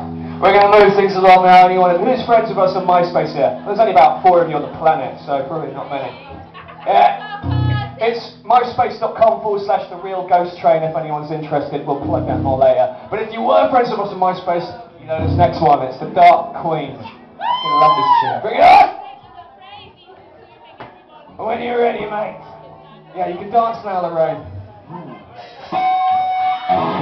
We're going to move things along now. Who's friends with us on MySpace here? There's only about 4 of you on the planet, so probably not many. Yeah. It's myspace.com/therealghosttrain if anyone's interested. We'll plug that more later. But if you were friends with us on MySpace, you know this next one. It's the Dark Queen. Fucking love this tune. Bring it on! When you're ready, mate. Yeah, you can dance now, Lorraine.